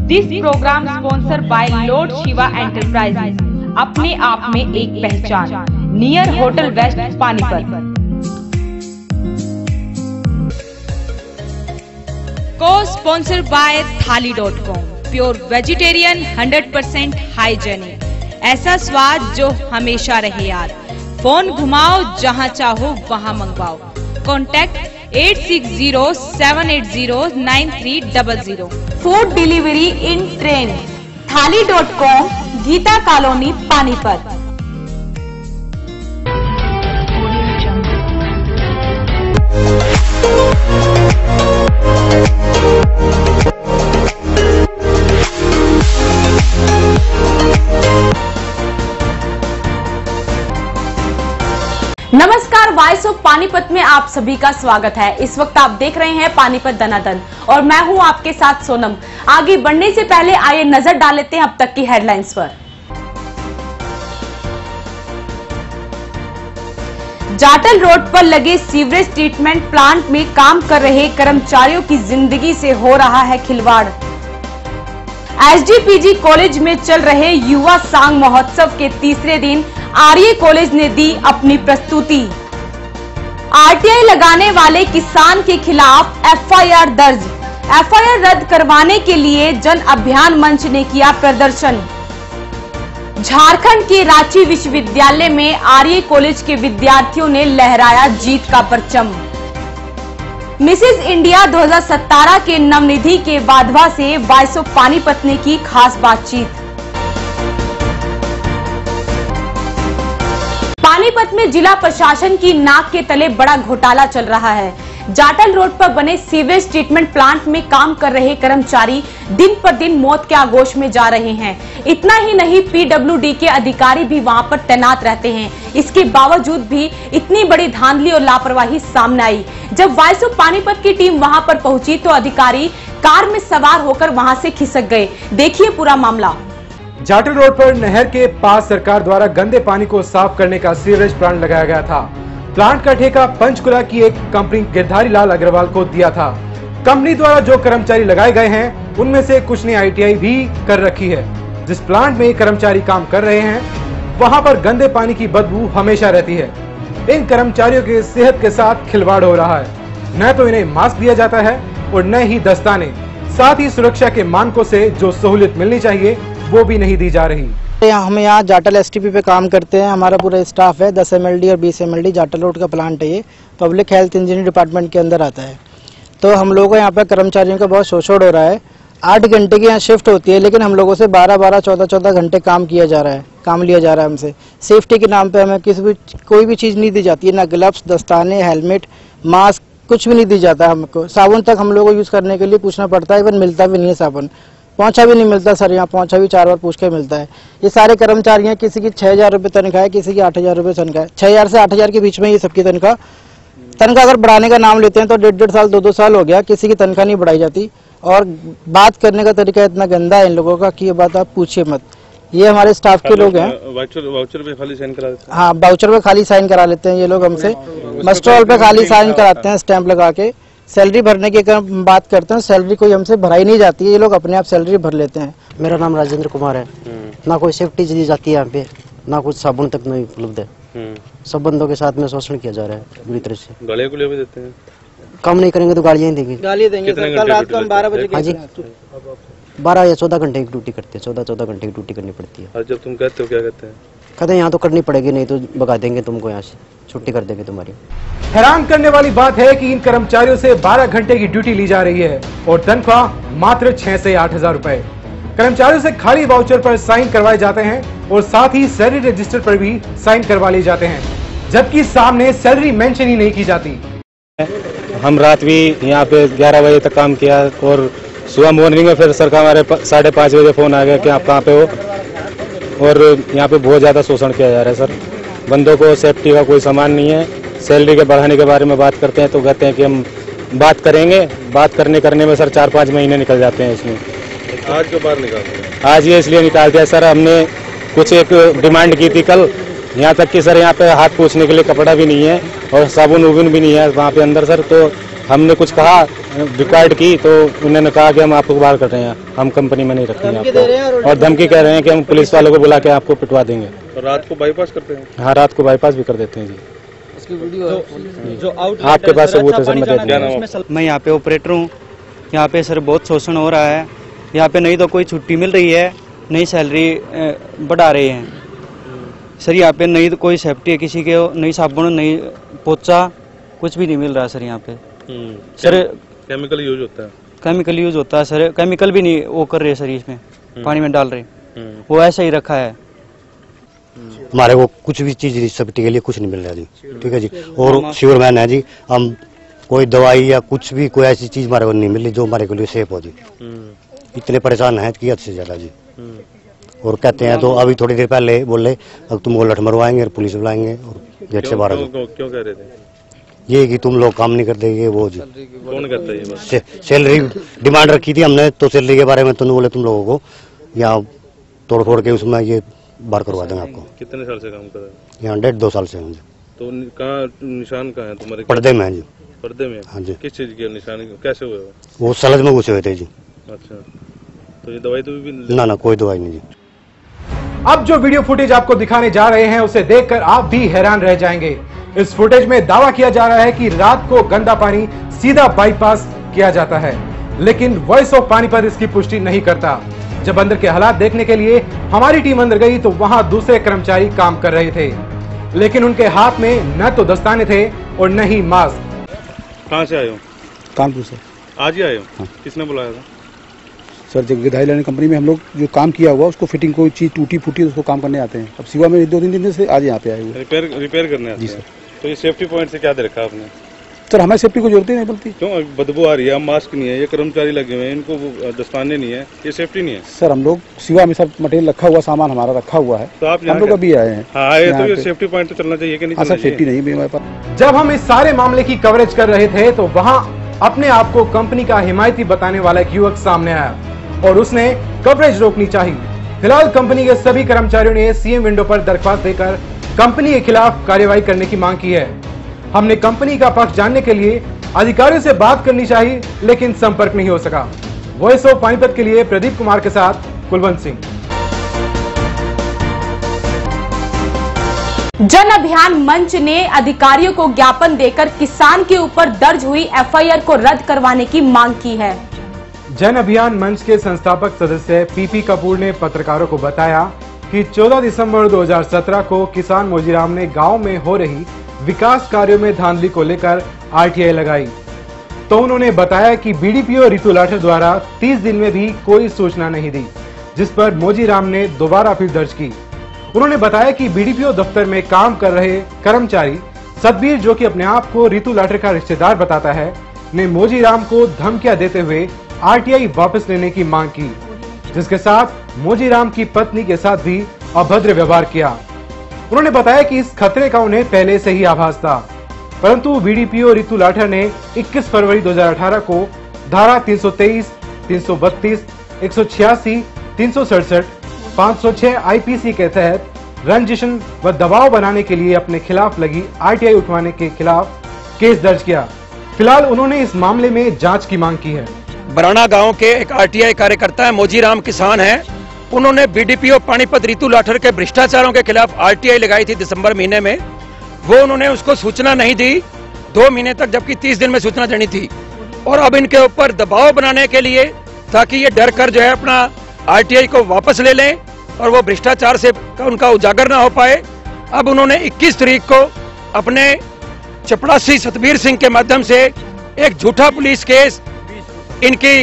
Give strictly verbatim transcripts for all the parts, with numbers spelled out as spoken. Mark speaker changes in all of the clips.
Speaker 1: This program sponsor by lord Shiva enterprises, अपने आप में एक पहचान, नियर होटल वेस्ट पानीपत। को sponsor by Thali dot com, pure vegetarian hundred percent hygienic, ऐसा स्वाद जो हमेशा रहे याद। फोन घुमाओ, जहां चाहो वहां मंगवाओ। Contact eight six zero seven eight zero nine three double zero. Food delivery in train, Thali dot com, Geeta colony Panipat. नमस्कार, वॉइस ऑफ पानीपत में आप सभी का स्वागत है। इस वक्त आप देख रहे हैं पानीपत दनादन और मैं हूं आपके साथ सोनम। आगे बढ़ने से पहले आइए नजर डाल लेते हैं अब तक की हेडलाइंस पर। जाटल रोड पर लगे सीवरेज ट्रीटमेंट प्लांट में काम कर रहे कर्मचारियों की जिंदगी से हो रहा है खिलवाड़। एसडीपीजी कॉलेज में चल रहे युवा सांग महोत्सव के तीसरे दिन आर्य कॉलेज ने दी अपनी प्रस्तुति। आरटीआई लगाने वाले किसान के खिलाफ एफआईआर दर्ज, एफआईआर रद्द करवाने के लिए जन अभियान मंच ने किया प्रदर्शन। झारखंड के रांची विश्वविद्यालय में आर्य कॉलेज के विद्यार्थियों ने लहराया जीत का परचम। मिसेस इंडिया दो हज़ार सत्रह के नवनिधि के वाधवा से वॉइस ऑफ पानीपत ने की खास बातचीत। पानीपत में जिला प्रशासन की नाक के तले बड़ा घोटाला चल रहा है। जाटल रोड पर बने सीवेज ट्रीटमेंट प्लांट में काम कर रहे कर्मचारी दिन पर दिन मौत के आगोश में जा रहे हैं। इतना ही नहीं, पीडब्ल्यूडी के अधिकारी भी वहां पर तैनात रहते हैं। इसके बावजूद भी इतनी बड़ी धांधली और लापरवाही सामने आई। जब वॉइस ऑफ पानीपत की टीम वहां पर पहुंची तो अधिकारी कार में सवार होकर वहां से खिसक गए। देखिए पूरा मामला।
Speaker 2: जाटल रोड पर नहर के पास सरकार द्वारा गंदे पानी को साफ करने का सीवरेज प्लांट लगाया गया था। प्लांट का ठेका पंचकुला की एक कंपनी गिरधारी लाल अग्रवाल को दिया था। कंपनी द्वारा जो कर्मचारी लगाए गए हैं उनमें से कुछ ने आईटीआई भी कर रखी है। जिस प्लांट में कर्मचारी काम कर रहे हैं वहां पर गंदे पानी की बदबू हमेशा रहती है। इन कर्मचारियों की सेहत के साथ खिलवाड़ हो रहा है। न तो इन्हें मास्क दिया जाता है और न ही दस्ताने, साथ ही सुरक्षा के मानकों से जो सहूलियत मिलनी चाहिए वो भी नहीं दी जा रही।
Speaker 3: हम यहाँ जाटल एसटीपी पे काम करते हैं। हमारा पूरा स्टाफ है, दस एमएलडी और बीस एमएलडी। जाटल रोड का प्लांट है, ये पब्लिक हेल्थ इंजीनियरिंग डिपार्टमेंट के अंदर आता है। तो हम लोगों को यहाँ पर कर्मचारियों का बहुत शोषण हो रहा है। आठ घंटे की यहाँ शिफ्ट होती है, लेकिन हम लोगों से बारह बारह चौदह चौदह घंटे काम किया जा रहा है, काम लिया जा रहा है हमसे। सेफ्टी के नाम पे हमें किसी भी कोई भी चीज़ नहीं दी जाती है, ना ग्लव्स, दस्ताने, हेलमेट, मास्क, कुछ भी नहीं दी जाता है हमको। साबुन तक हम लोगों को यूज़ करने के लिए पूछना पड़ता है, इवन मिलता भी नहीं है साबुन। पहुंचा भी नहीं मिलता सर, यहाँ पहुंचा भी चार बार पूछ के मिलता है। ये सारे कर्मचारी हैं, किसी की छह हजार रुपये तनख्वाह है, किसी की आठ हजार रुपये तनख्वाह है। छह हजार से आठ हजार के बीच में ये सबकी तनख्वाह तनख्वाह अगर बढ़ाने का नाम लेते हैं तो डेढ़ डेढ़ साल दो दो साल हो गया, किसी की तनख्वाह नहीं बढ़ाई जाती। और बात करने का तरीका इतना गंदा है इन लोगों का कि ये बात आप पूछिए मत। ये हमारे स्टाफ के लोग हैं।
Speaker 4: वाउचर पे खाली साइन करा देते हैं।
Speaker 3: हाँ, वाउचर पे खाली साइन करा लेते हैं ये लोग हमसे। मस्ट्रॉल पे खाली साइन कराते हैं स्टैंप लगा के। सैलरी भरने की अगर बात करते हैं, सैलरी कोई हमसे भराई नहीं जाती है, ये लोग अपने आप सैलरी भर लेते हैं।
Speaker 5: मेरा नाम राजेंद्र कुमार है। ना कोई सेफ्टी दी जाती है यहाँ पे, ना कुछ साबुन तक नहीं उपलब्ध है। सब बंदों के साथ में शोषण किया जा रहा है बुरी तरह से।
Speaker 4: गालियाँ भी देते हैं।
Speaker 5: काम नहीं करेंगे तो गालियाँ देंगे।
Speaker 3: गाली देंगे सर। कल रात को हम बारह बजे
Speaker 5: हाँ जी, बारह या चौदह घंटे की ड्यूटी करते हैं। चौदह चौदह घंटे की ड्यूटी करनी पड़ती है।
Speaker 4: जब तुम कहते हो क्या कहते हैं?
Speaker 5: कहते हैं यहाँ तो करनी पड़ेगी, नहीं तो भगा देंगे तुमको, यहाँ से छुट्टी कर देंगे तुम्हारी।
Speaker 2: हैरान करने वाली बात है कि इन कर्मचारियों से बारह घंटे की ड्यूटी ली जा रही है और तनख्वाह मात्र छह से आठ हजार रुपए। कर्मचारियों से खाली वाउचर पर साइन करवाए जाते हैं और साथ ही सैलरी रजिस्टर पर भी साइन करवा लिए जाते हैं, जबकि सामने सैलरी मेंशन ही नहीं की जाती।
Speaker 6: हम रात भी यहाँ पे ग्यारह बजे तक काम किया और सुबह मॉर्निंग में फिर सर का हमारे साढ़े पाँच बजे फोन आ गया कि आप कहाँ पे हो। और यहाँ पे बहुत ज़्यादा शोषण किया जा रहा है सर। बंदों को सेफ्टी का कोई सामान नहीं है। सैलरी के बढ़ाने के बारे में बात करते हैं तो कहते हैं कि हम बात करेंगे। बात करने करने में सर चार पाँच महीने निकल जाते हैं इसमें।
Speaker 4: आज क्यों बाहर निकालते हैं?
Speaker 6: आज ये इसलिए निकाल दिया सर, हमने कुछ एक डिमांड की थी कल, यहाँ तक कि सर यहाँ पे हाथ पोंछने के लिए कपड़ा भी नहीं है और साबुन उबुन भी नहीं है वहाँ पे अंदर सर। तो हमने कुछ कहा रिक्वायर्ड की तो उन्होंने कहा कि हम आपको बाहर कर रहे हैं, हम कंपनी में नहीं रखेंगे आपको, और धमकी कह रहे हैं कि हम पुलिस वालों को बुला के आपको पिटवा देंगे।
Speaker 4: और रात को बाईपास करते हैं?
Speaker 6: हाँ, रात को बाईपास भी कर देते हैं जी।
Speaker 7: इसकी वीडियो जो, जो आउट
Speaker 6: आपके पास सबूत है सर, मैं दे दूंगा।
Speaker 8: मैं यहाँ पे ऑपरेटर हूँ। यहाँ पे सर बहुत शोषण हो रहा है। यहाँ पे नहीं तो कोई छुट्टी मिल रही है, नई सैलरी बढ़ा रहे हैं सर। यहाँ पे नहीं तो कोई सेफ्टी है किसी के, नई साबुन, नई पोचा, कुछ भी नहीं मिल रहा सर। यहाँ पे सर
Speaker 4: केमिकल यूज होता है,
Speaker 8: केमिकल यूज होता है सर। केमिकल भी नहीं वो कर रहे सर, इसमें पानी में डाल रहे, वो ऐसा ही रखा है।
Speaker 5: हमारे को कुछ भी चीज सेफ्टी के लिए कुछ नहीं मिल रहा जी, ठीक है जी। और श्योरमैन है जी, हम कोई दवाई या कुछ भी कोई ऐसी चीज हमारे को नहीं मिली जो हमारे को लिए सेफ हो जी। इतने परेशान हैं कि हद से ज्यादा जी। और कहते हैं तो अभी थोड़ी देर पहले बोले अब तुमको लठ मरवाएंगे और पुलिस बुलाएंगे और गेट से बाहर।
Speaker 4: क्यों कह रहे थे
Speaker 5: ये कि तुम लोग काम नहीं करते, ये वो जी।
Speaker 4: कौन करता है ये बात?
Speaker 5: से, सैलरी डिमांड रखी थी हमने, तो सैलरी के बारे में तुमने बोले तुम लोगों को यहाँ तोड़ फोड़ के उसमें ये बार करवा देंगे आपको।
Speaker 4: कितने साल से काम कर रहे हैं?
Speaker 5: यहाँ डेढ़ दो साल से हैं जी।
Speaker 4: तो कहाँ निशान कहाँ है तुम्हारे?
Speaker 5: पर्दे में है जी।
Speaker 4: पर्दे में? हाँ जी। किस चीज के निशान, कैसे हुए?
Speaker 5: वो सलज में घुसे हुए थे जी।
Speaker 4: अच्छा, तो ये दवाई तो भी
Speaker 5: ना ना कोई दवाई नहीं जी।
Speaker 2: अब जो वीडियो फुटेज आपको दिखाने जा रहे हैं उसे देखकर आप भी हैरान रह जाएंगे। इस फुटेज में दावा किया जा रहा है कि रात को गंदा पानी सीधा बाईपास किया जाता है, लेकिन वॉइस ऑफ पानीपत इसकी पुष्टि नहीं करता। जब अंदर के हालात देखने के लिए हमारी टीम अंदर गई तो वहां दूसरे कर्मचारी काम कर रहे थे, लेकिन उनके हाथ में न तो दस्ताने थे और न ही मास्क।
Speaker 4: कहाँ से आए हो?
Speaker 9: कानपुर से।
Speaker 4: आज ही आए हो?
Speaker 9: हाँ।
Speaker 4: किसने बुलाया था?
Speaker 9: सर, जब गिरधारी लाइन कंपनी में हम लोग जो काम किया हुआ उसको फिटिंग कोई चीज टूटी फूटी उसको काम करने आते हैं। अब सिवा में दो तीन दिन से आज यहाँ पे आए हुए
Speaker 4: रिपेयर रिपेयर करने आते हैं।
Speaker 9: जी सर।
Speaker 4: तो ये सेफ्टी पॉइंट से क्या दे रखा आपने?
Speaker 9: सर, हमें सेफ्टी को जरूरत ही नहीं पड़ती।
Speaker 4: क्यों? बदबू आ रही है, मास्क नहीं है, ये कर्मचारी लगे हुए हैं, इनको दस्ताने नहीं है, ये सेफ्टी नहीं है।
Speaker 9: सर, हम लोग सिवा में सब मटेरियल रखा हुआ, सामान हमारा रखा हुआ है,
Speaker 4: तो आप
Speaker 9: हम लोग अभी आए हैं।
Speaker 4: हाँ, आए तो ये सेफ्टी पॉइंट तो चलना चाहिए कि नहीं?
Speaker 9: हाँ सर, सेफ्टी नहीं है हमारे पास।
Speaker 2: जब हम इस सारे मामले की कवरेज कर रहे थे तो वहां अपने आप को कंपनी का हिमायती बताने वाला एक युवक सामने आया और उसने कवरेज रोकनी चाहिए। फिलहाल कंपनी के सभी कर्मचारियों ने सीएम विंडो पर दरख्वास्त देकर कंपनी के खिलाफ कार्रवाई करने की मांग की है। हमने कंपनी का पक्ष जानने के लिए अधिकारियों से बात करनी चाहिए, लेकिन संपर्क नहीं हो सका। वॉइस ऑफ पानीपत के लिए प्रदीप कुमार के साथ कुलवंत सिंह।
Speaker 1: जन अभियान मंच ने अधिकारियों को ज्ञापन देकर किसान के ऊपर दर्ज हुई एफआईआर को रद्द करवाने की मांग की है।
Speaker 2: जन अभियान मंच के संस्थापक सदस्य पीपी कपूर ने पत्रकारों को बताया कि चौदह दिसंबर दो हज़ार सत्रह को किसान मोजीराम ने गांव में हो रही विकास कार्यों में धांधली को लेकर आरटीआई लगाई, तो उन्होंने बताया कि बीडीपीओ रितु लाठर द्वारा तीस दिन में भी कोई सूचना नहीं दी, जिस पर मोजीराम ने दोबारा अपील दर्ज की। उन्होंने बताया कि बीडीपीओ दफ्तर में काम कर रहे कर्मचारी सतबीर, जो कि अपने आप को रितु लाठर का रिश्तेदार बताता है, ने मोजीराम को धमकियां देते हुए आरटीआई वापस लेने की मांग की, जिसके साथ मोजीराम की पत्नी के साथ भी अभद्र व्यवहार किया। उन्होंने बताया कि इस खतरे का उन्हें पहले से ही आभास था, परंतु बीडीपीओ रितु लाठर ने इक्कीस फरवरी दो हज़ार अठारह को धारा तीन सौ तेईस, तीन सौ बत्तीस, एक सौ छियासी, तीन सौ सड़सठ, पाँच सौ छह आईपीसी के तहत रंजिशन व दबाव बनाने के लिए अपने खिलाफ लगी आरटीआई उठवाने के खिलाफ केस दर्ज किया। फिलहाल उन्होंने इस मामले में जांच की मांग की है।
Speaker 10: बराना गांव के एक आरटीआई कार्यकर्ता है, मोजीराम किसान है, उन्होंने बीडीपीओ पानीपत रितु लाठर के भ्रष्टाचारों के खिलाफ आरटीआई लगाई थी दिसंबर महीने में। वो उन्होंने उसको सूचना नहीं दी दो महीने तक, जबकि तीस दिन में सूचना देनी थी। और अब इनके ऊपर दबाव बनाने के लिए, ताकि ये डर कर जो है अपना आरटीआई को वापस ले लें और वो भ्रष्टाचार से उनका उजागर ना हो पाए, अब उन्होंने इक्कीस तारीख को अपने चपड़ासी सतबीर सिंह के माध्यम से एक झूठा पुलिस केस इनकी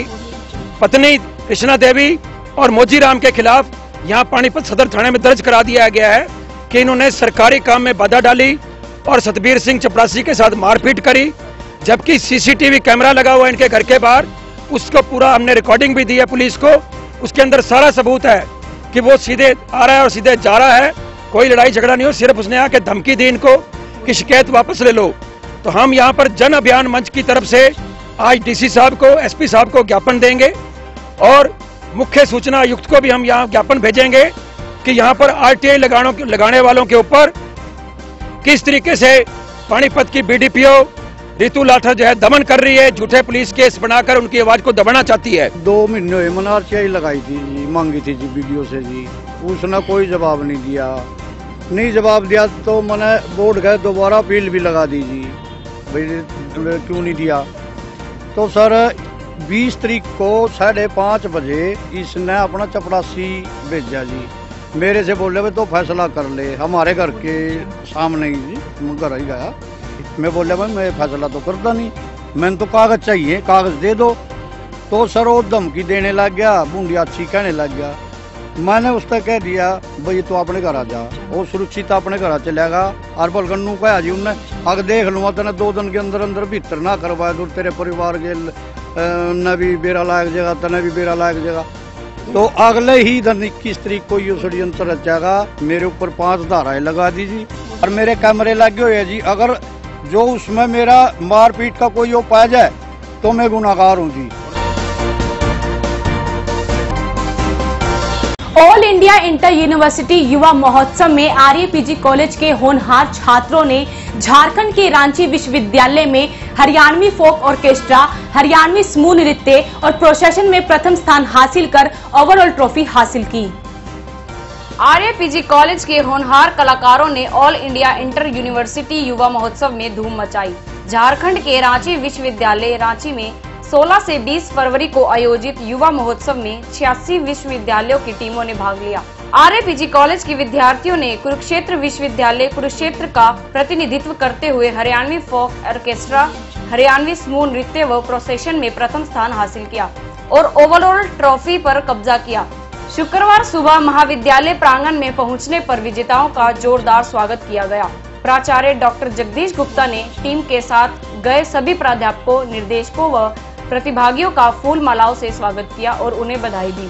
Speaker 10: पत्नी कृष्णा देवी और मोजीराम के खिलाफ यहाँ पानीपत सदर थाने में दर्ज करा दिया गया है कि इन्होंने सरकारी काम में बाधा डाली और सतबीर सिंह चपरासी के साथ मारपीट करी, जबकि सीसीटीवी कैमरा लगा हुआ है इनके घर के बाहर, उसको पूरा हमने रिकॉर्डिंग भी दी है पुलिस को। उसके अंदर सारा सबूत है कि वो सीधे आ रहा है और सीधे जा रहा है, कोई लड़ाई झगड़ा नहीं हो, सिर्फ उसने आके धमकी दी इनको कि शिकायत वापस ले लो। तो हम यहाँ पर जन अभियान मंच की तरफ से आज डीसी साहब को, एसपी साहब को ज्ञापन देंगे और मुख्य सूचना आयुक्त को भी हम यहाँ ज्ञापन भेजेंगे कि यहाँ पर आरटीआई लगाने लगाने वालों के ऊपर किस तरीके से पानीपत की बीडीपीओ रितु लाठर जो है दमन कर रही है, झूठे पुलिस केस बनाकर उनकी आवाज को दबाना चाहती है।
Speaker 11: दो महीने हुए मैंने आरटीआई लगाई थी जी, मांगी थी जी वीडियो से जी, उसने कोई जवाब नहीं दिया। नहीं जवाब दिया तो मैंने बोर्ड गए दोबारा अपील भी लगा दी जी, भाई क्यों नहीं दिया। तो सर बीस तारीख को साढ़े पाँच बजे इसने अपना चपरासी भेजा जी, मेरे से बोले भाई तो फैसला कर ले, हमारे घर के सामने ही जी, मैं घर ही गया। मैं बोले भाई मैं फैसला तो करता नहीं, मैंने तो कागज चाहिए, कागज दे दो। तो सर वो धमकी देने लग गया, बूंदिया अच्छी कहने लग गया। मैंने उस तक कह दिया भाई तो अपने घर आ जा, वो सुरक्षित अपने घर चलेगा। और बलगन्नू कहा जी उनने अगर देख लूँगा तेने दो दिन के अंदर अंदर भीतर ना करवाए तो तेरे परिवार के न भी बेरा लायक जगह, तेने भी बेरा लायक जगह। तो अगले ही दिन इक्कीस तारीख को ये षड्यंत्र रचागा, मेरे ऊपर पांच धाराएं लगा दीजिए और मेरे कैमरे लगे हुए हैं जी। अगर जो उसमें मेरा मारपीट का कोई वो पाया जाए तो मैं गुनाहगार हूँ जी।
Speaker 1: ऑल इंडिया इंटर यूनिवर्सिटी युवा महोत्सव में आरएपीजी कॉलेज के होनहार छात्रों ने झारखंड के रांची विश्वविद्यालय में हरियाणवी फोक ऑर्केस्ट्रा, हरियाणवी समूह नृत्य और प्रोसेशन में प्रथम स्थान हासिल कर ओवरऑल ट्रॉफी हासिल की।
Speaker 12: आरएपीजी कॉलेज के होनहार कलाकारों ने ऑल इंडिया इंटर यूनिवर्सिटी युवा महोत्सव में धूम मचाई। झारखंड के रांची विश्वविद्यालय रांची में सोलह से बीस फरवरी को आयोजित युवा महोत्सव में छियासी विश्वविद्यालयों की टीमों ने भाग लिया। आरएपीजी कॉलेज के विद्यार्थियों ने कुरुक्षेत्र विश्वविद्यालय कुरुक्षेत्र का प्रतिनिधित्व करते हुए हरियाणवी फोक ऑर्केस्ट्रा, हरियाणवी समूह नृत्य व प्रोसेशन में प्रथम स्थान हासिल किया और ओवरऑल ट्रॉफी पर कब्जा किया। शुक्रवार सुबह महाविद्यालय प्रांगण में पहुंचने पर विजेताओं का जोरदार स्वागत किया गया। प्राचार्य डॉक्टर जगदीश गुप्ता ने टीम के साथ गए सभी प्राध्यापकों, निर्देशकों व प्रतिभागियों का फूल मालाओं से स्वागत किया और उन्हें बधाई दी।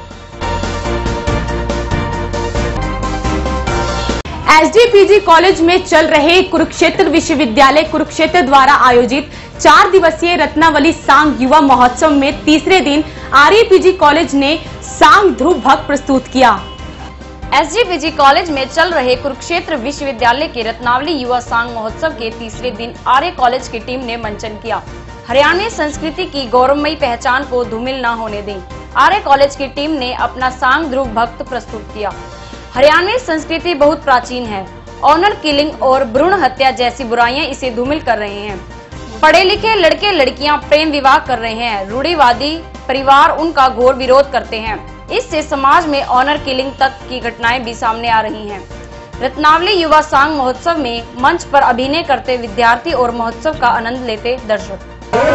Speaker 1: एसडीपीजी कॉलेज में चल रहे कुरुक्षेत्र विश्वविद्यालय कुरुक्षेत्र द्वारा आयोजित चार दिवसीय रत्नावली सांग युवा महोत्सव में तीसरे दिन आरएपीजी कॉलेज ने सांग ध्रुव भक्त प्रस्तुत किया।
Speaker 12: एसडीपीजी कॉलेज में चल रहे कुरुक्षेत्र विश्वविद्यालय के रत्नावली युवा सांग महोत्सव के तीसरे दिन आर्य कॉलेज की टीम ने मंचन किया। हरियाणवी संस्कृति की गौरवमयी पहचान को धूमिल न होने दें, आर्य कॉलेज की टीम ने अपना सांग ध्रुव भक्त प्रस्तुत किया। हरियाणवी संस्कृति बहुत प्राचीन है। ऑनर किलिंग और भ्रूण हत्या जैसी बुराइयां इसे धूमिल कर रहे हैं। पढ़े लिखे लड़के लड़कियां प्रेम विवाह कर रहे हैं। रूढ़िवादी परिवार उनका घोर विरोध करते हैं। इससे समाज में ऑनर किलिंग तक की घटनाएं भी सामने आ रही हैं। रत्नावली युवा सांग महोत्सव में मंच पर अभिनय करते विद्यार्थी और महोत्सव का आनंद लेते दर्शक।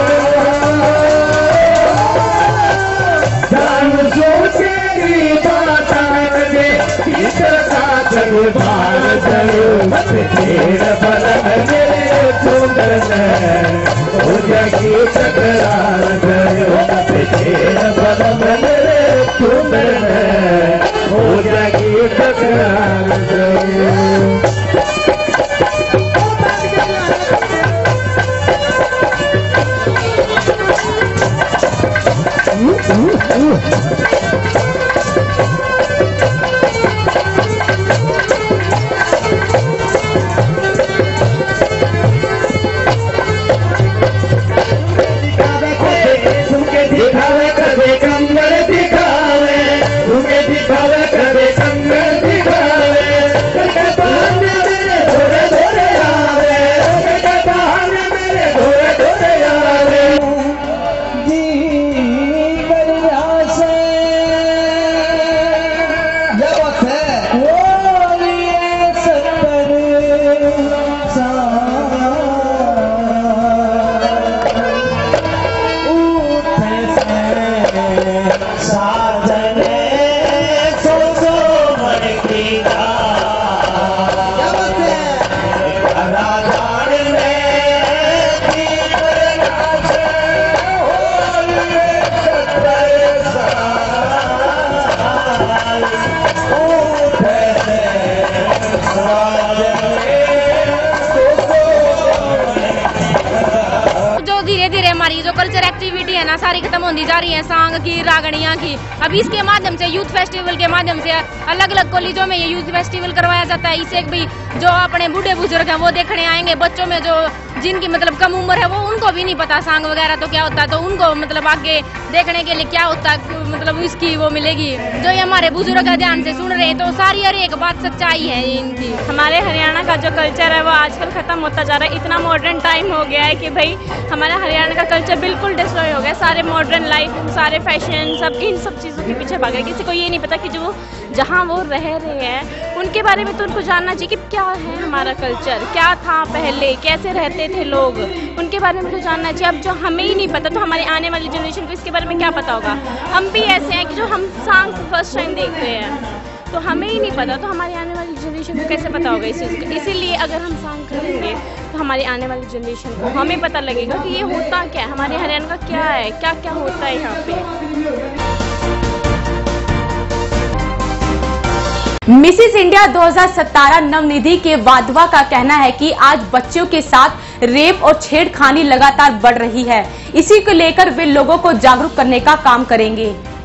Speaker 13: कल्चर एक्टिविटी है ना सारी खत्म होती जा रही है, सांग की, रागणियाँ की। अभी इसके माध्यम से यूथ फेस्टिवल के माध्यम से अलग अलग कॉलेजों में ये यूथ फेस्टिवल करवाया जाता है। इससे भी जो अपने बूढ़े बुजुर्ग हैं वो देखने आएंगे, बच्चों में जो जिनकी मतलब कम उम्र है वो उनको भी नहीं पता सांग वगैरह तो क्या होता है, तो उनको मतलब आगे देखने के लिए क्या होता है मतलब इसकी वो मिलेगी। जो ये हमारे बुजुर्ग का ध्यान से सुन रहे हैं तो सारी हर एक बात सच्चाई है इनकी।
Speaker 14: हमारे हरियाणा का जो कल्चर है वो आजकल खत्म होता जा रहा है। इतना मॉडर्न टाइम हो गया है कि भाई हमारा हरियाणा का कल्चर बिल्कुल डिस्ट्रॉय हो गया। सारे मॉडर्न लाइफ, सारे फैशन, सब इन सब चीज़ों के पीछे भागे। किसी को ये नहीं पता कि जो जहाँ वो रह रहे हैं उनके बारे में तो उनको जानना चाहिए कि क्या है हमारा कल्चर, क्या था पहले, कैसे रहते थे लोग, उनके बारे में तो जानना चाहिए। अब जो हमें ही नहीं पता तो हमारी आने वाली जनरेशन को इसके बारे में क्या पता होगा। हम भी ऐसे हैं कि जो हम सॉन्ग फर्स्ट टाइम देख रहे हैं तो हमें ही नहीं पता, तो हमारी आने वाली जनरेशन को कैसे पता होगा इस चीज़ का। इसीलिए अगर हम सॉन्ग करेंगे तो हमारी आने वाली जनरेशन को हमें पता लगेगा कि ये होता क्या है, हमारे हरियाणा का क्या है, क्या क्या होता है यहाँ पे।
Speaker 1: मिसेस इंडिया दो हज़ार सत्रह नवनिधि के वाधवा का कहना है कि आज बच्चों के साथ रेप और छेड़खानी लगातार बढ़ रही है। इसी को लेकर वे लोगों को जागरूक करने का काम करेंगे।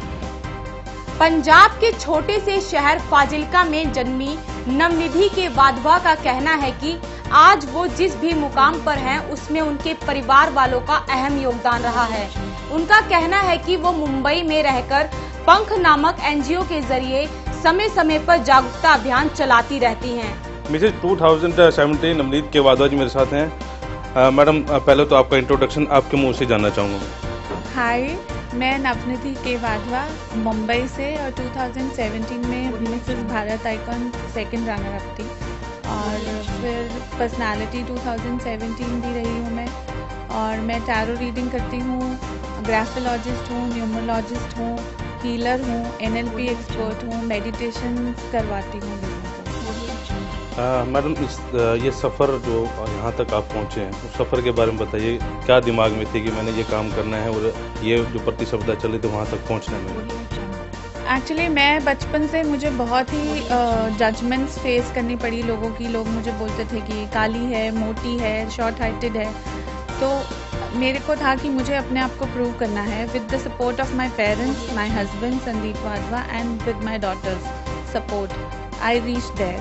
Speaker 1: पंजाब के छोटे से शहर फाजिल्का में जन्मी नवनिधि के वाधवा का कहना है कि आज वो जिस भी मुकाम पर हैं उसमें उनके परिवार वालों का अहम योगदान रहा है। उनका कहना है कि वो मुंबई में रहकर पंख नामक एनजीओ के जरिए समय समय पर जागरूकता अभियान चलाती रहती हैं।
Speaker 4: मिसेज दो हज़ार सत्रह नवनीत के वाधवा जी मेरे साथ हैं। मैडम पहले तो आपका इंट्रोडक्शन आपके मुंह से जानना चाहूँगा।
Speaker 15: हाय, मैं नवनिधि के वाधवा मुंबई से और दो हज़ार सत्रह में Mrs Bharat icon second runner up थी और फिर पर्सनालिटी दो हज़ार सत्रह भी रही हूँ मैं। और मैं टैरो रीडिंग करती हूँ, ग्राफोलॉजिस्ट हूँ, न्यूमरोलॉजिस्ट हूँ, हीलर हूँ, एनएलपी एक्सपर्ट हूँ, मेडिटेशन करवाती हूँ लोगों को।
Speaker 4: मैडम इस ये सफ़र जो यहाँ तक आप पहुँचे हैं उस सफ़र के बारे में बताइए। क्या दिमाग में थी कि मैंने ये काम करना है और ये जो प्रतिस्पर्धा चली थी वहाँ तक पहुँचने में?
Speaker 15: एक्चुअली मैं बचपन से मुझे बहुत ही जजमेंट्स फेस करनी पड़ी लोगों की। लोग मुझे बोलते थे कि काली है, मोटी है, शॉर्ट हाइटेड है। तो मेरे को था कि मुझे अपने आप को प्रूव करना है with the support of my parents, my husband Sandeep Wadhwa and with my daughters support I reach there.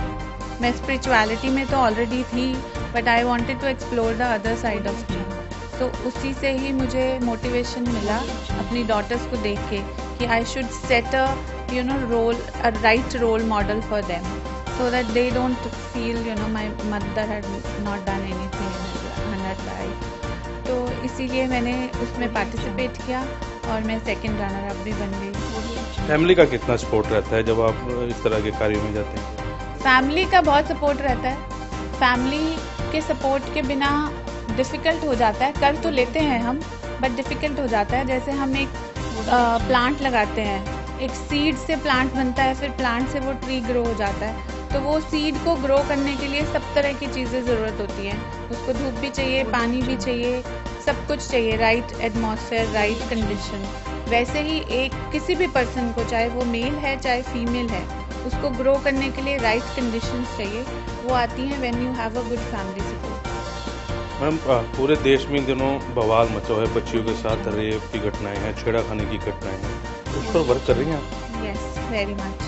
Speaker 15: मैं स्पिरिचुअलिटी में तो ऑलरेडी थी but I wanted to explore the other side of me. तो उसी से ही मुझे मोटिवेशन मिला अपनी डॉटर्स को देख के कि I should set a you know role, a right role model for them so that they don't feel you know my mother had not done anything in her life. तो इसीलिए मैंने उसमें पार्टिसिपेट किया और मैं सेकंड रनर अप भी बन गई।
Speaker 4: फैमिली का कितना सपोर्ट रहता है जब आप इस तरह के कार्यों में जाते हैं?
Speaker 15: फैमिली का बहुत सपोर्ट रहता है। फैमिली के सपोर्ट के बिना डिफ़िकल्ट हो जाता है। कर तो लेते हैं हम बट डिफ़िकल्ट हो जाता है। जैसे हम एक प्लांट लगाते हैं, एक सीड से प्लांट बनता है, फिर प्लांट से वो ट्री ग्रो हो जाता है। तो वो सीड को ग्रो करने के लिए सब तरह की चीज़ें ज़रूरत होती हैं। उसको धूप भी चाहिए, पानी भी चाहिए, सब कुछ चाहिए, राइट एटमॉस्फेयर, राइट कंडीशन। वैसे ही एक किसी भी पर्सन को, चाहे वो मेल है चाहे फीमेल है, उसको ग्रो करने के लिए राइट कंडीशंस चाहिए। वो आती हैं when you have a good family support.
Speaker 4: Ma'am पूरे देश में इन दिनों बवाल मचा है, बच्चियों के साथ रेप की घटनाएं हैं, छेड़खानी की घटनाएं हैं, उस पर वर्क कर रही हैं आप?
Speaker 15: Yes, very much.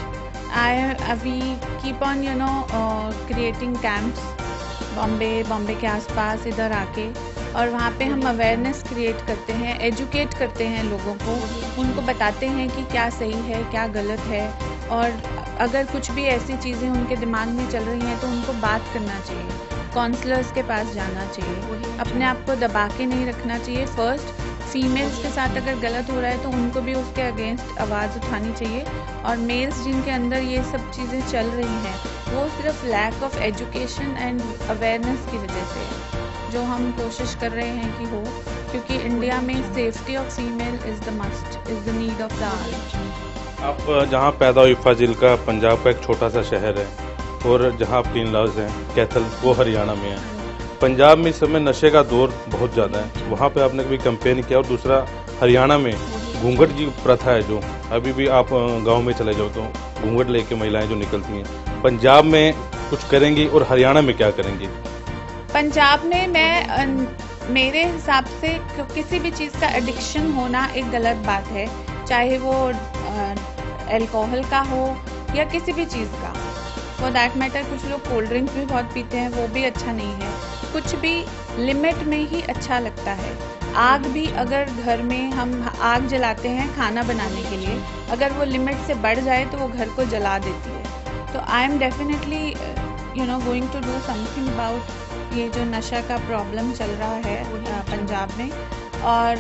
Speaker 15: I we keep on you know creating camps Bombay Bombay के आसपास इधर आके, और वहाँ पे हम अवेयरनेस क्रिएट करते हैं, एजुकेट करते हैं लोगों को, उनको बताते हैं कि क्या सही है क्या गलत है। और अगर कुछ भी ऐसी चीज़ें उनके दिमाग में चल रही हैं तो उनको बात करना चाहिए, काउंसलर्स के पास जाना चाहिए, अपने आप को दबा के नहीं रखना चाहिए। फर्स्ट फीमेल्स के साथ अगर गलत हो रहा है तो उनको भी उसके अगेंस्ट आवाज़ उठानी चाहिए। और मेल्स जिनके अंदर ये सब चीज़ें चल रही हैं वो सिर्फ lack of education and awareness की वजह से है, जो हम कोशिश कर रहे हैं कि हो, क्योंकि इंडिया में safety of female is the must, is the need of the hour.
Speaker 4: आप जहाँ पैदा हुई फाजिल्का पंजाब का एक छोटा सा शहर है, और जहाँ आपकी इन-लॉज हैं कैथल वो हरियाणा में है। पंजाब में इस समय नशे का दौर बहुत ज़्यादा है, वहाँ पे आपने कभी कैंपेन किया? और दूसरा हरियाणा में घूंघट की प्रथा है, जो अभी भी आप गांव में चले जाओ तो घूंघट लेके महिलाएं जो निकलती हैं, पंजाब में कुछ करेंगी और हरियाणा में क्या करेंगी?
Speaker 15: पंजाब में मैं मेरे हिसाब से किसी भी चीज़ का एडिक्शन होना एक गलत बात है, चाहे वो अल्कोहल का हो या किसी भी चीज़ का। फॉर दैट मैटर कुछ लोग कोल्ड ड्रिंक्स भी बहुत पीते हैं, वो भी अच्छा नहीं है। कुछ भी लिमिट में ही अच्छा लगता है। आग भी अगर घर में हम आग जलाते हैं खाना बनाने के लिए, अगर वो लिमिट से बढ़ जाए तो वो घर को जला देती है। तो I am definitely you know going to do something about ये जो नशा का प्रॉब्लम चल रहा है पंजाब में। और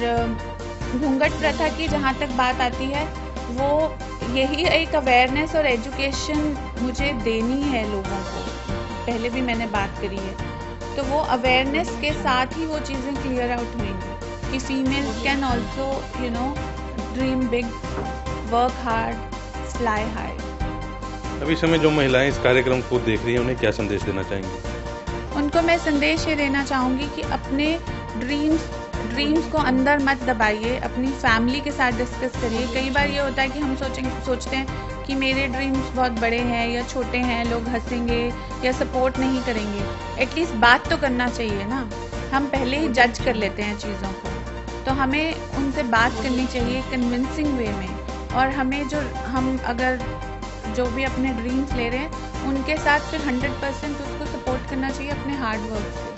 Speaker 15: घूंघट प्रथा की जहाँ तक बात आती है, वो यही एक अवेयरनेस और एजुकेशन मुझे देनी है लोगों को। पहले भी मैंने बात करी है, तो वो अवेयरनेस के साथ ही वो चीज़ें क्लियर आउट होंगी कि females can also you know dream big, work hard, fly high.
Speaker 4: अभी समय जो महिलाएं इस कार्यक्रम को देख रही हैं, उन्हें क्या संदेश देना चाहेंगी?
Speaker 15: उनको मैं संदेश ये देना चाहूँगी कि अपने ड्रीम्स ड्रीम्स को अंदर मत दबाइए, अपनी फैमिली के साथ डिस्कस करिए। कई बार ये होता है कि हम सोचेंगे सोचते हैं कि मेरे ड्रीम्स बहुत बड़े हैं या छोटे हैं, लोग हंसेंगे या सपोर्ट नहीं करेंगे। एटलीस्ट बात तो करना चाहिए ना। हम पहले ही जज कर लेते हैं चीज़ों को, तो हमें उनसे बात करनी चाहिए कन्विंसिंग वे में। और हमें जो हम अगर जो भी अपने ड्रीम्स ले रहे हैं, उनके साथ फिर हंड्रेड परसेंट उसको सपोर्ट करना चाहिए अपने हार्ड वर्क से।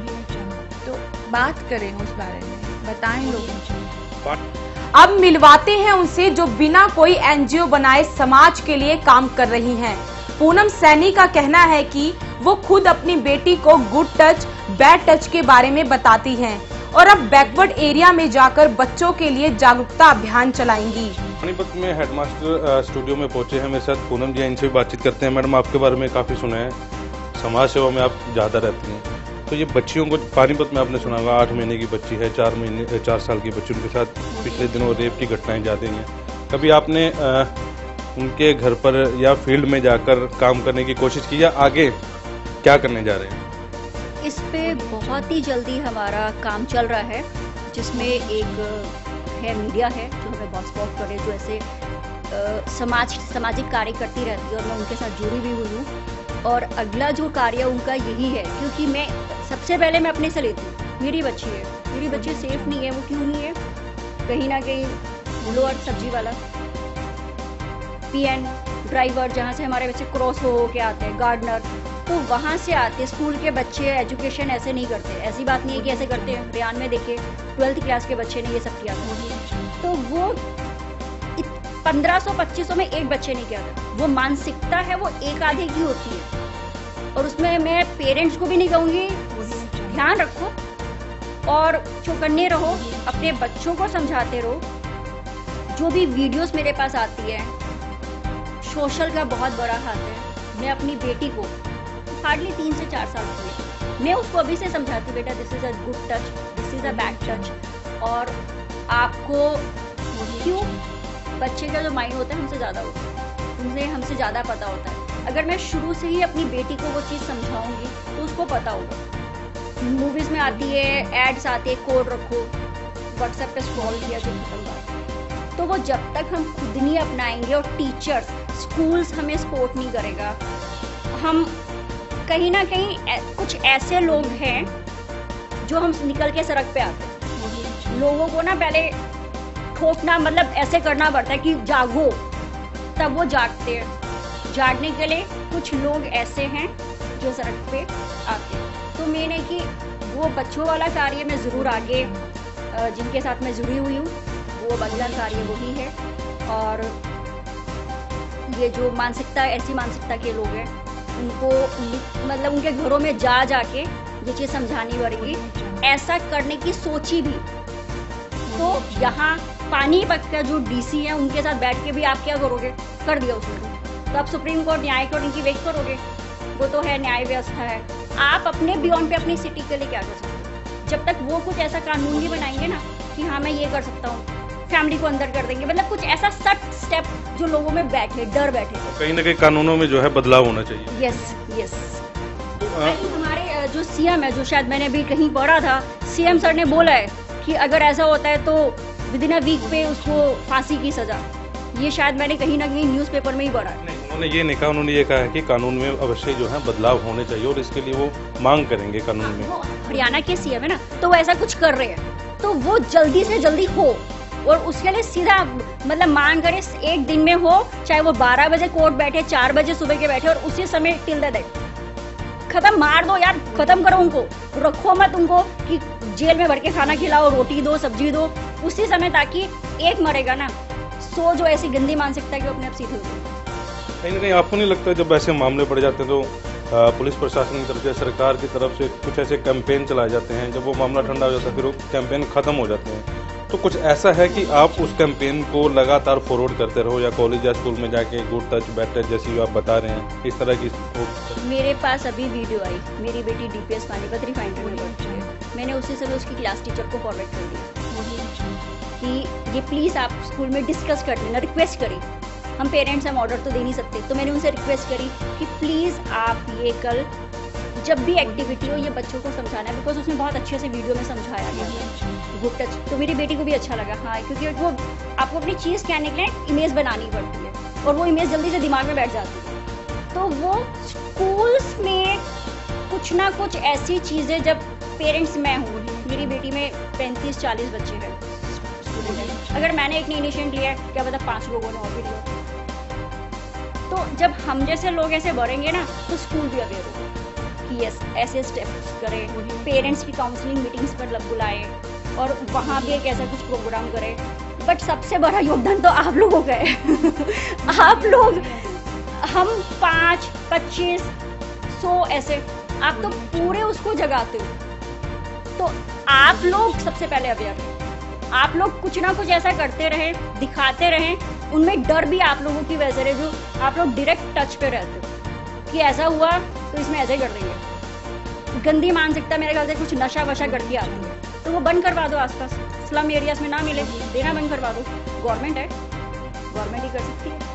Speaker 15: तो बात करें उस बारे में, बताएं लोगों को।
Speaker 1: अब मिलवाते हैं उनसे जो बिना कोई एनजीओ बनाए समाज के लिए काम कर रही हैं। पूनम सैनी का कहना है कि वो खुद अपनी बेटी को गुड टच, बैड टच के बारे में बताती हैं और अब बैकवर्ड एरिया में जाकर बच्चों के लिए जागरूकता अभियान चलाएंगी।
Speaker 4: पानीपत में हेडमास्टर स्टूडियो में पहुंचे हैं मेरे साथ पूनम जी, इनसे भी बातचीत करते हैं। मैडम, आपके बारे में काफी सुना है, समाज सेवा में आप ज्यादा रहती हैं, तो ये बच्चियों को पानीपत में आपने सुना होगा, आठ महीने की बच्ची है, चार महीने चार साल की बच्ची, उनके साथ पिछले दिनों रेप की घटनाएं ज़्यादा हैं। कभी आपने आ, उनके घर पर या फील्ड में जाकर काम करने की कोशिश की, या आगे क्या करने जा रहे हैं?
Speaker 16: इस पे बहुत ही जल्दी हमारा काम चल रहा है, जिसमें एक है मीडिया है जो हमें बहुत सपोर्ट करे, जो ऐसे आ, समाज सामाजिक कार्य करती रहती है और मैं उनके साथ जुड़ी भी हुई हूँ। और अगला जो कार्य उनका यही है, क्योंकि मैं सबसे पहले मैं अपने से लेती हूँ। मेरी बच्ची है, मेरी बच्ची सेफ नहीं है। वो क्यों नहीं है? कहीं ना कहीं लोअर सब्जी वाला, पीएन ड्राइवर, जहाँ से हमारे बच्चे क्रॉस हो के आते हैं, गार्डनर, तो वहाँ से आते। स्कूल के बच्चे एजुकेशन ऐसे नहीं करते। ऐसी बात नहीं है कि ऐसे करते हैं। रियान में देखिए ट्वेल्थ क्लास के बच्चे ने ये सब किया था, तो वो पंद्रह सौ पच्चीस सौ में एक बच्चे ने किया था। वो मानसिकता है, वो एक आधे की होती है। और उसमें मैं पेरेंट्स को भी नहीं कहूँगी, ध्यान रखो और चौकन्ने रहो, अपने बच्चों को समझाते रहो। जो भी वीडियोस मेरे पास आती है, सोशल का बहुत बड़ा हाथ है। मैं अपनी बेटी को हार्डली तीन से चार साल की है, मैं उसको अभी से समझाती हूँ, बेटा this is a good touch, this is a bad touch. और आपको क्यों, बच्चे का जो माइंड होता है हमसे ज़्यादा होता है, उन्हें हमसे ज़्यादा पता होता है। अगर मैं शुरू से ही अपनी बेटी को वो चीज़ समझाऊंगी तो उसको पता होगा। मूवीज़ में आती है, एड्स आती है, कोड रखो, व्हाट्सएप पे स्क्रॉल किया जो खत्म बात। तो वो जब तक हम खुद नहीं अपनाएंगे और टीचर्स, स्कूल्स हमें सपोर्ट नहीं करेगा, हम कहीं ना कहीं कुछ ऐसे लोग हैं जो हम निकल के सड़क पे आते हैं। लोगों को ना पहले ठोकना, मतलब ऐसे करना पड़ता है कि जागो, तब वो जागते हैं। जागने के लिए कुछ लोग ऐसे हैं जो सड़क पे आते हैं। तो मैंने कि वो बच्चों वाला कार्य में ज़रूर आगे, जिनके साथ मैं जुड़ी हुई हूँ, वो अगला कार्य वही है। और ये जो मानसिकता, ऐसी मानसिकता के लोग हैं, उनको मतलब उनके घरों में जा जाके ये चीज़ समझानी पड़ेगी। ऐसा करने की सोची भी तो यहाँ पानीपत का जो डीसी है उनके साथ बैठ के भी आप क्या करोगे, कर दिया उसने, तो आप सुप्रीम कोर्ट न्याय कोर्ट इनकी वेट करोगे। वो तो है, न्याय व्यवस्था है। आप अपने बियॉन्ड पे अपनी सिटी के लिए क्या कर सकते हो? जब तक वो कुछ ऐसा कानून नहीं बनाएंगे ना कि हाँ मैं ये कर सकता हूँ, फैमिली को अंदर कर देंगे, मतलब कुछ ऐसा सख्त स्टेप जो लोगों में बैठे, डर बैठे।
Speaker 4: कहीं ना कहीं कानूनों में जो है बदलाव होना चाहिए।
Speaker 16: Yes yes. हमारे जो सीएम है, जो शायद मैंने भी कहीं पढ़ा था, सीएम सर ने बोला है कि अगर ऐसा होता है तो विद इन अ वीक पे उसको फांसी की सजा। ये शायद मैंने कहीं ना कहीं न्यूज़पेपर में ही पढ़ा है।
Speaker 4: नहीं, उन्होंने ये नहीं कहा, उन्होंने ये कहा है कि कानून में अवश्य जो है बदलाव होने चाहिए और इसके लिए वो मांग करेंगे कानून में।
Speaker 16: हरियाणा के सीएम है ना, तो वो ऐसा कुछ कर रहे हैं, तो वो जल्दी से जल्दी हो और उसके लिए सीधा मतलब मांग करे एक दिन में हो, चाहे वो बारह बजे कोर्ट बैठे, चार बजे सुबह के बैठे, और उसी समय टिल द डेट खत्म, मार दो यार, खत्म करो उनको, रखो मत उनको कि जेल में भर के खाना खिलाओ, रोटी दो, सब्जी दो उसी समय, ताकि एक मरेगा ना, सो जो ऐसी गंदी मानसिकता की अपने आप सीधे हो।
Speaker 4: कहीं ना कहीं आपको नहीं लगता जब ऐसे मामले पड़ जाते हैं तो आ, पुलिस प्रशासन की तरफ से, सरकार की तरफ से कुछ ऐसे कैंपेन चलाए जाते हैं, जब वो मामला ठंडा हो जाता है फिर वो कैंपेन खत्म हो जाते हैं, तो कुछ ऐसा है कि आप उस कैंपेन को लगातार फॉरवर्ड करते रहो या कॉलेज या स्कूल में जाके गुड टच बैड टच जैसी आप बता रहे हैं, इस तरह की?
Speaker 16: मेरे पास अभी वीडियो आई, मेरी बेटी डीपीएस पानीपत रिफाइनरी में पढ़ती है, मैंने उसी समय उसकी क्लास टीचर को फॉरवर्ड कर दिया कि ये प्लीज़ आप स्कूल में डिस्कस कर लेना, रिक्वेस्ट करी, हम पेरेंट्स हम ऑर्डर तो दे नहीं सकते, तो मैंने उनसे रिक्वेस्ट करी कि प्लीज़ आप ये कल जब भी एक्टिविटी हो ये बच्चों को समझाना है, बिकॉज उसमें बहुत अच्छे से वीडियो में समझाया गया है गुड टच, तो मेरी बेटी को भी अच्छा लगा। हाँ, क्योंकि वो आपको अपनी चीज़ कहने के लिए इमेज बनानी पड़ती है और वो इमेज जल्दी से दिमाग में बैठ जाती है, तो वो स्कूल्स में कुछ ना कुछ ऐसी चीज़ें, जब पेरेंट्स मैं हूँ, मेरी बेटी में पैंतीस चालीस बच्चे हैं, अगर मैंने एक ने इनिशिएट लिया है, क्या पता पाँच लोगों ने और भी लिया, तो जब हम जैसे लोग ऐसे बढ़ेंगे ना तो स्कूल भी अवेयर होगा कि यस ऐसे स्टेप्स करें, पेरेंट्स की काउंसलिंग मीटिंग्स पर बुलाएं और वहाँ भी एक ऐसा कुछ प्रोग्राम करें। बट सबसे बड़ा योगदान तो आप लोगों का है आप लोग, हम पाँच पच्चीस सौ ऐसे, आप तो पूरे उसको जगाते हो, तो आप लोग सबसे पहले अवेयर हैं, आप लोग कुछ ना कुछ ऐसा करते रहें, दिखाते रहें, उनमें डर भी आप लोगों की वजह से, जो आप लोग डायरेक्ट टच पे रहते हो कि ऐसा हुआ तो इसमें ऐसे कर देंगे, गंदी मानसिकता मेरे ख्याल से कुछ नशा वशा करती आती है, तो वो बंद करवा दो, आसपास स्लम एरियाज में ना मिले, देना बंद करवा दो, गवर्नमेंट है, गवर्नमेंट ही कर सकती है।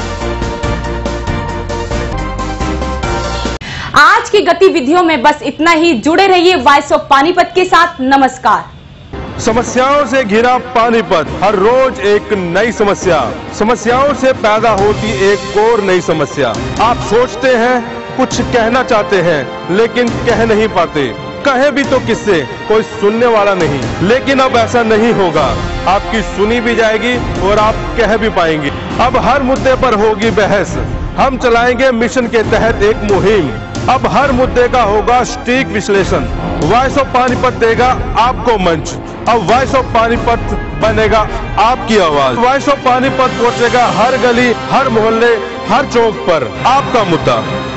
Speaker 1: आज की गतिविधियों में बस इतना ही। जुड़े रहिए वॉइस ऑफ पानीपत के साथ। नमस्कार।
Speaker 17: समस्याओं से घिरा पानीपत, हर रोज एक नई समस्या, समस्याओं से पैदा होती एक और नई समस्या। आप सोचते हैं, कुछ कहना चाहते हैं, लेकिन कह नहीं पाते, कहे भी तो किससे, कोई सुनने वाला नहीं। लेकिन अब ऐसा नहीं होगा, आपकी सुनी भी जाएगी और आप कह भी पाएंगे। अब हर मुद्दे पर होगी बहस, हम चलाएंगे मिशन के तहत एक मुहिम। अब हर मुद्दे का होगा सटीक विश्लेषण। वॉइस ऑफ पानीपत देगा आपको मंच। अब वॉइस ऑफ पानीपत बनेगा आपकी आवाज। वॉइस ऑफ पानीपत पहुंचेगा हर गली, हर मोहल्ले, हर चौक पर आपका मुद्दा।